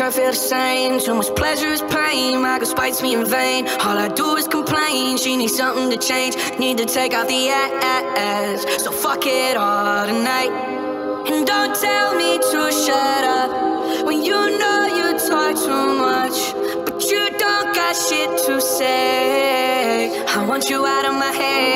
never feel the same. Too much pleasure is pain. My girl spites me in vain. All I do is complain. She needs something to change. Need to take out the ass. So fuck it all tonight. And don't tell me to shut up when you know you talk too much, but you don't got shit to say. I want you out of my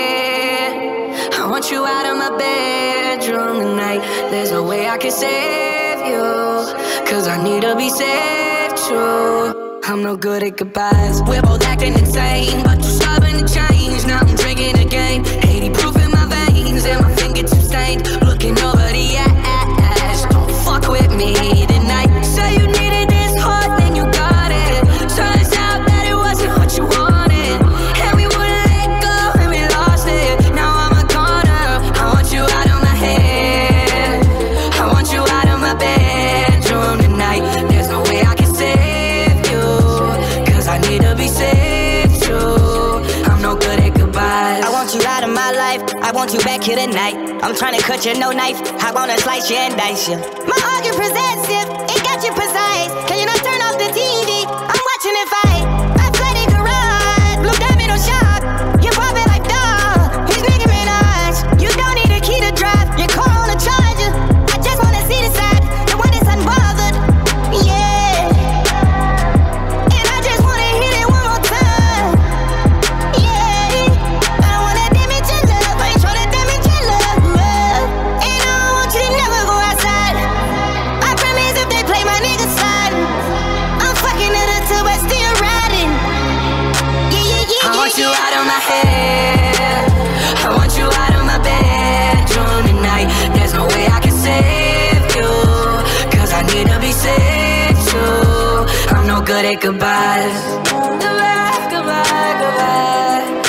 head. I want you out of my bedroom tonight. There's a way I can save you, cause I need to be saved too. I'm no good at goodbyes. We're both acting insane, but you're stubborn to change. Now I'm drinking again, 80 proof in my veins, and my fingertips stained. Looking over the ass. Don't fuck with me tonight. Say you needed this hard, then you got it. Turns out that it wasn't what you wanted, and we wouldn't let go, and we lost it. Now I'm a goner. I want you out of my head. I want you out of my bedroom tonight. There's no way I can save you, cause I need to be saved too. I'm no good at goodbyes. I want you out of my life. I want you back here tonight. I'm trying to cut you, no knife. I wanna slice you and dice you. My heart is possessive, it got you precise. Can you not turn off the TV? I'm watching it fight. Athletic garage, blue diamond on shock. You're popping like dog, he's Nicki Minaj. You don't need a key to drive, your car on a charger. I just wanna see the side, the one that's unbothered. Yeah. And I just wanna hit it one more time. Yeah. I don't wanna damage your love, I ain't tryna damage your love. And I don't want you to never go outside. I promise if they play my nigga side, I'm fucking it up till we're still riding. Yeah. I want you out of my head. I want you out of my bedroom tonight. There's no way I can save you, cause I need to be saved too. I'm no good at goodbyes. Goodbye, goodbye, goodbye.